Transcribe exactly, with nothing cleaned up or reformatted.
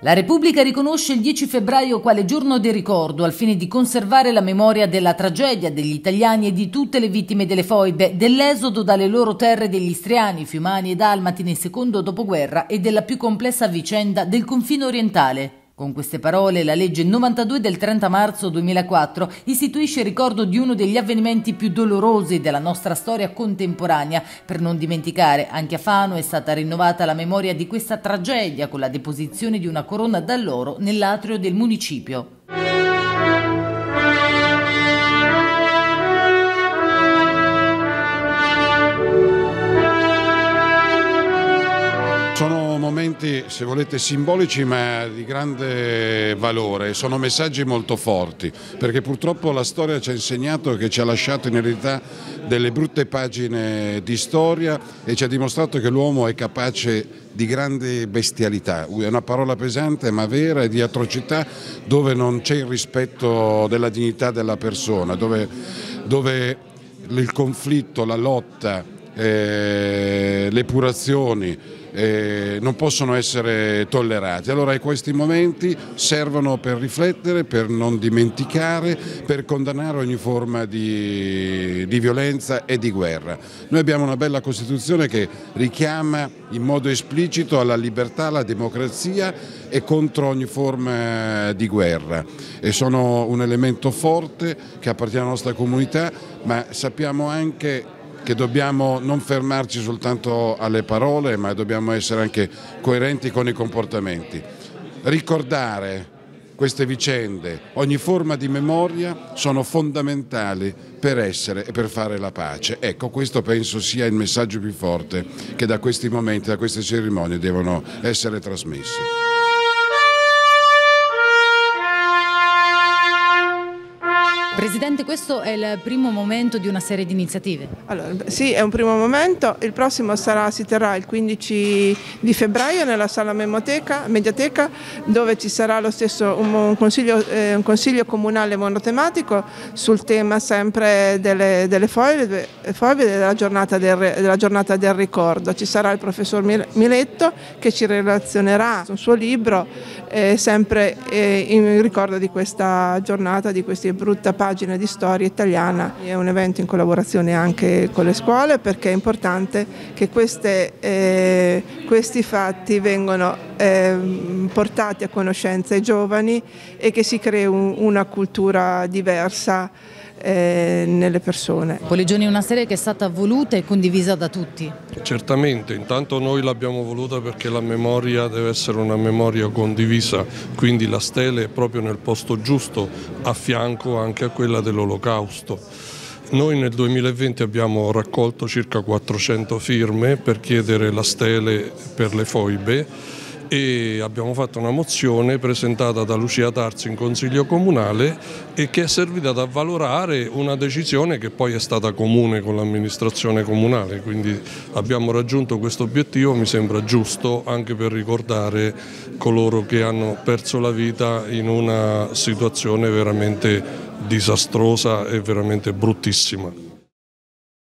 La Repubblica riconosce il dieci febbraio quale giorno del ricordo al fine di conservare la memoria della tragedia degli italiani e di tutte le vittime delle foibe, dell'esodo dalle loro terre degli istriani, fiumani e dalmati nel secondo dopoguerra e della più complessa vicenda del confine orientale. Con queste parole la legge novantadue del trenta marzo duemilaquattro istituisce il ricordo di uno degli avvenimenti più dolorosi della nostra storia contemporanea. Per non dimenticare, anche a Fano è stata rinnovata la memoria di questa tragedia con la deposizione di una corona d'alloro nell'atrio del municipio. Sono momenti, se volete, simbolici ma di grande valore, sono messaggi molto forti, perché purtroppo la storia ci ha insegnato che ci ha lasciato in eredità delle brutte pagine di storia e ci ha dimostrato che l'uomo è capace di grande bestialità, è una parola pesante ma vera, e di atrocità dove non c'è il rispetto della dignità della persona, dove, dove il conflitto, la lotta, eh, le epurazioni Eh, non possono essere tollerati. Allora questi momenti servono per riflettere, per non dimenticare, per condannare ogni forma di, di violenza e di guerra. Noi abbiamo una bella Costituzione che richiama in modo esplicito alla libertà, alla democrazia e contro ogni forma di guerra, e sono un elemento forte che appartiene alla nostra comunità, ma sappiamo anche che dobbiamo non fermarci soltanto alle parole, ma dobbiamo essere anche coerenti con i comportamenti. Ricordare queste vicende, ogni forma di memoria, sono fondamentali per essere e per fare la pace. Ecco, questo penso sia il messaggio più forte che da questi momenti, da queste cerimonie devono essere trasmessi. Presidente, questo è il primo momento di una serie di iniziative. Allora, sì, è un primo momento, il prossimo sarà, si terrà il quindici di febbraio nella sala mediateca, dove ci sarà lo stesso un, un, consiglio, eh, un consiglio comunale monotematico sul tema sempre delle, delle foibe e della giornata del, della giornata del ricordo. Ci sarà il professor Miletto che ci relazionerà sul suo libro eh, sempre eh, in ricordo di questa giornata, di questa brutta pagina di storia italiana. È un evento in collaborazione anche con le scuole, perché è importante che queste, eh, questi fatti vengano eh, portati a conoscenza ai giovani e che si crei un, una cultura diversa eh, nelle persone. Poligioni è una serie che è stata voluta e condivisa da tutti. Certamente, intanto noi l'abbiamo voluta perché la memoria deve essere una memoria condivisa, quindi la stele è proprio nel posto giusto, a fianco anche a quella dell'Olocausto. Noi nel duemilaventi abbiamo raccolto circa quattrocento firme per chiedere la stele per le foibe e abbiamo fatto una mozione presentata da Lucia Tarzi in Consiglio Comunale e che è servita ad avvalorare una decisione che poi è stata comune con l'amministrazione comunale, quindi abbiamo raggiunto questo obiettivo, mi sembra giusto anche per ricordare coloro che hanno perso la vita in una situazione veramente disastrosa e veramente bruttissima.